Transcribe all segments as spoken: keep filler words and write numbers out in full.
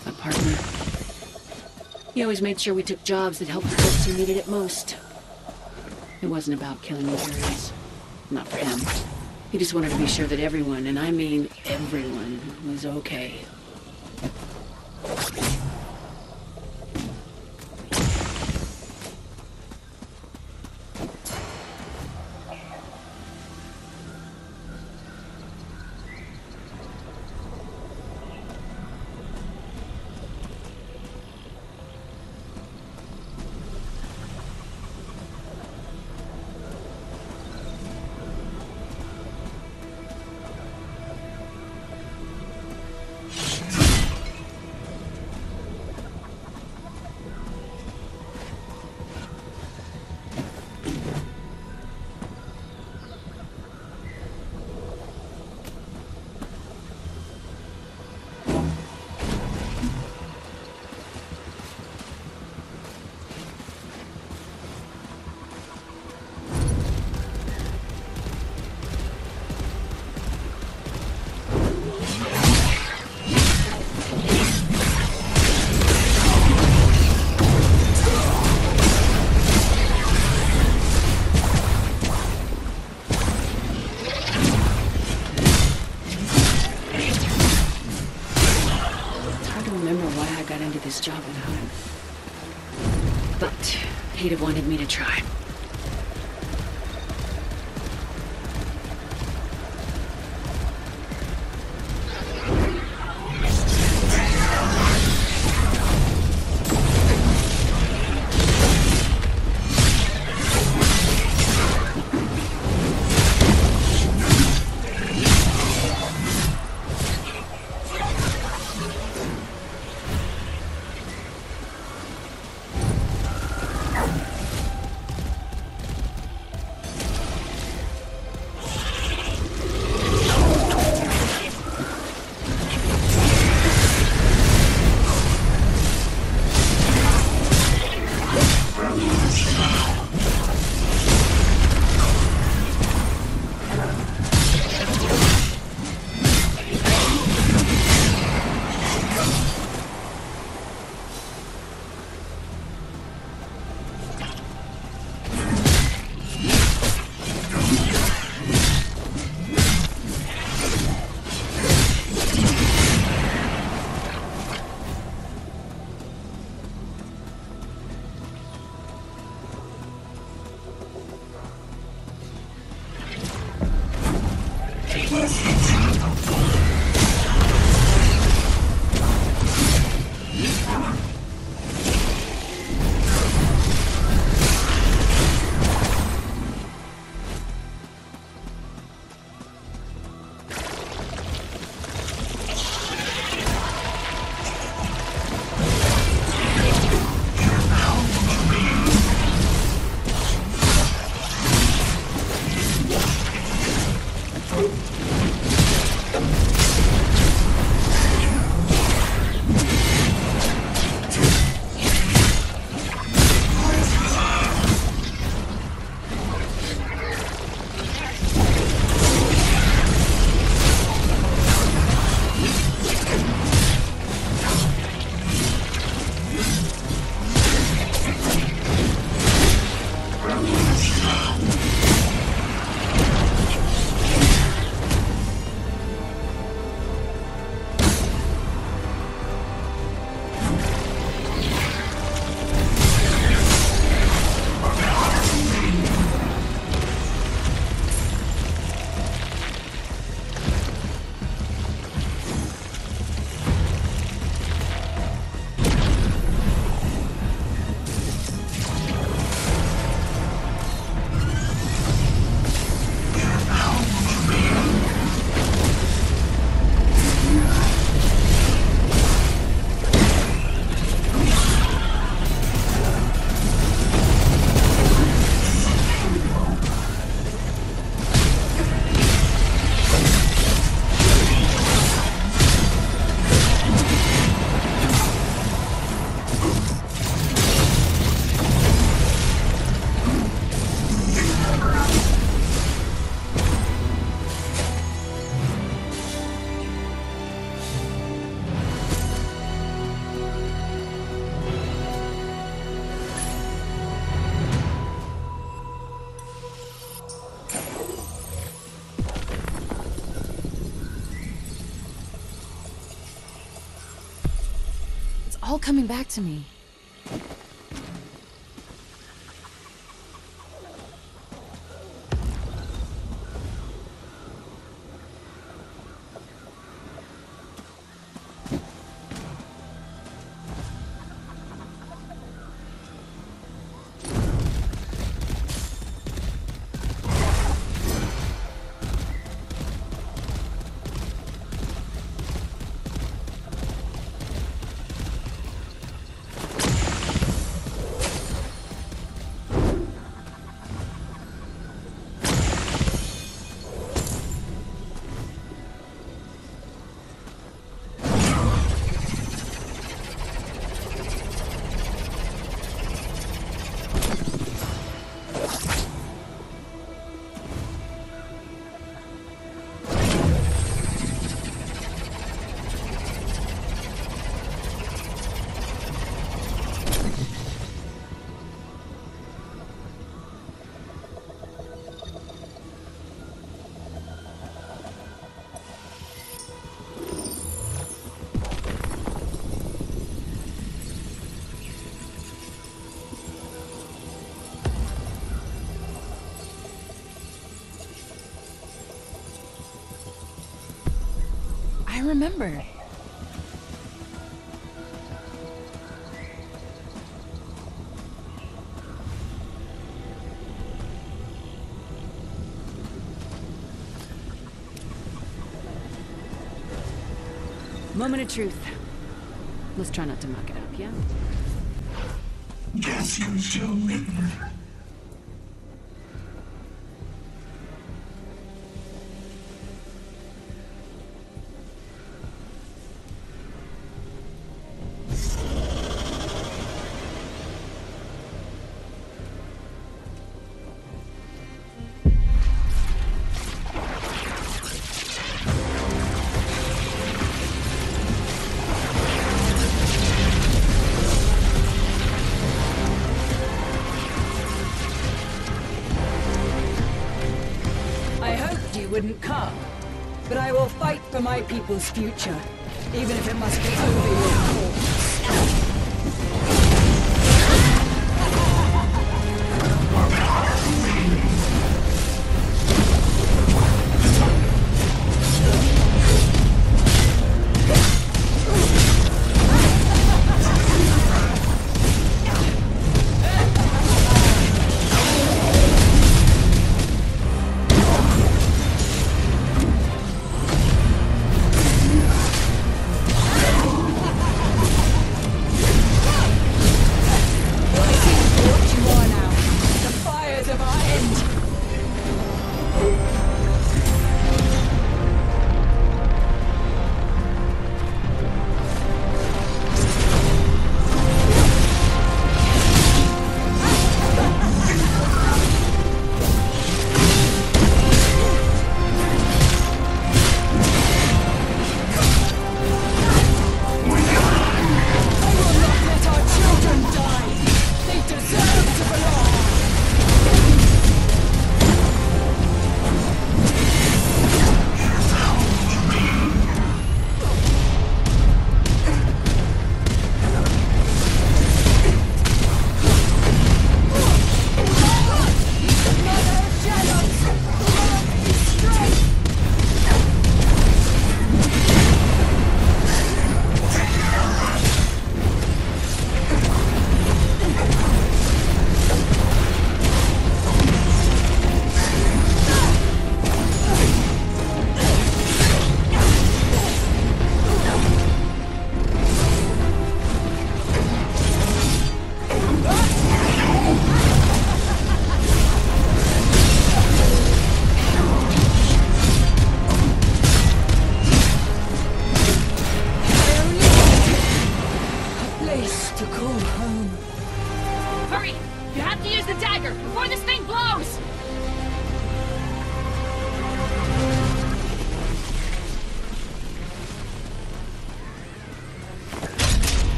My partner. He always made sure we took jobs that helped the folks who needed it most. It wasn't about killing Imperials. Not for him. He just wanted to be sure that everyone, and I mean everyone, was okay. This job without him. But he'd have wanted me to try. all coming back to me. I remember. Moment of truth. Let's try not to muck it up, yeah? Guess who's still waiting? Wouldn't come, but I will fight for my people's future, even if it must be over your corpse.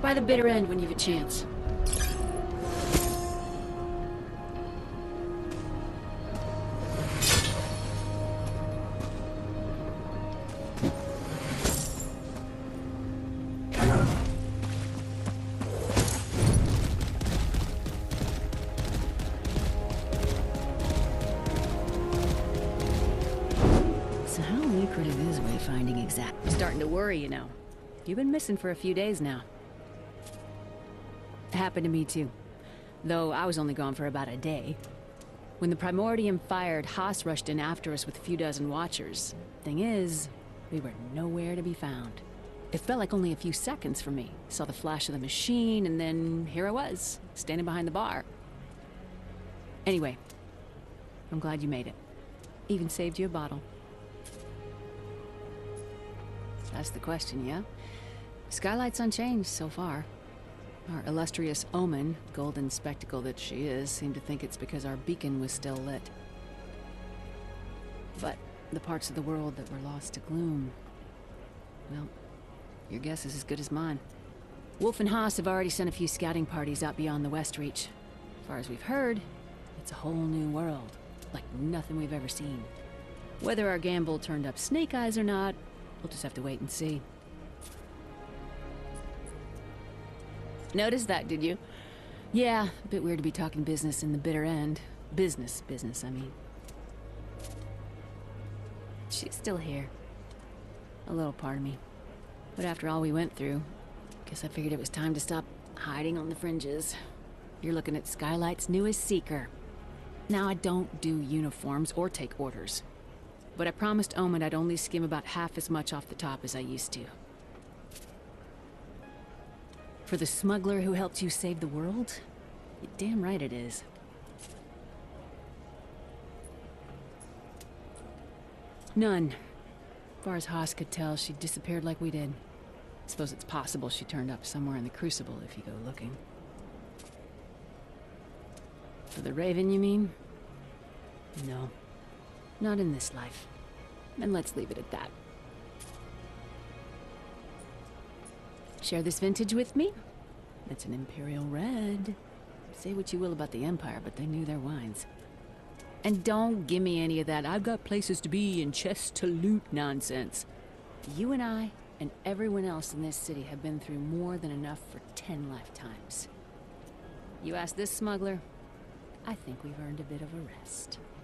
by the bitter end when you've a chance. So how lucrative is wayfinding exactly? I'm starting to worry, you know. You've been missing for a few days now. Happened to me too. Though I was only gone for about a day. When the Primordium fired, Haas rushed in after us with a few dozen watchers. Thing is, we were nowhere to be found. It felt like only a few seconds for me. Saw the flash of the machine, and then here I was, standing behind the bar. Anyway, I'm glad you made it. Even saved you a bottle. That's the question, yeah? Skylight's unchanged so far. Our illustrious Omen, golden spectacle that she is, seemed to think it's because our beacon was still lit. But the parts of the world that were lost to Gloom... well, your guess is as good as mine. Wolf and Haas have already sent a few scouting parties out beyond the West Reach. As far as we've heard, it's a whole new world, like nothing we've ever seen. Whether our gamble turned up snake eyes or not, we'll just have to wait and see. Noticed that, did you? Yeah, a bit weird to be talking business in the bitter end. Business, business, I mean. She's still here. A little part of me. But after all we went through, guess I figured it was time to stop hiding on the fringes. You're looking at Skylight's newest seeker. Now, I don't do uniforms or take orders. But I promised Omen I'd only skim about half as much off the top as I used to. For the smuggler who helped you save the world? You're damn right it is. None. As far as Haas could tell, she disappeared like we did. Suppose it's possible she turned up somewhere in the Crucible if you go looking. For the Raven, you mean? No. Not in this life. And let's leave it at that. Share this vintage with me? It's an Imperial Red. Say what you will about the Empire, but they knew their wines. And don't give me any of that I've got places to be and chests to loot nonsense. You and I, and everyone else in this city have been through more than enough for ten lifetimes. You ask this smuggler, I think we've earned a bit of a rest.